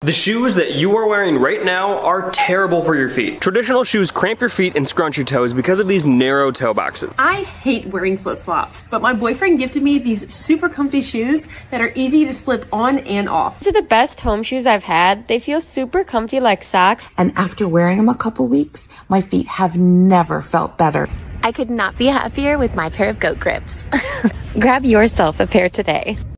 The shoes that you are wearing right now are terrible for your feet. Traditional shoes cramp your feet and scrunch your toes because of these narrow toe boxes. I hate wearing flip-flops, but my boyfriend gifted me these super comfy shoes that are easy to slip on and off. These are the best home shoes I've had. They feel super comfy like socks. And after wearing them a couple weeks, my feet have never felt better. I could not be happier with my pair of goat grips. Grab yourself a pair today.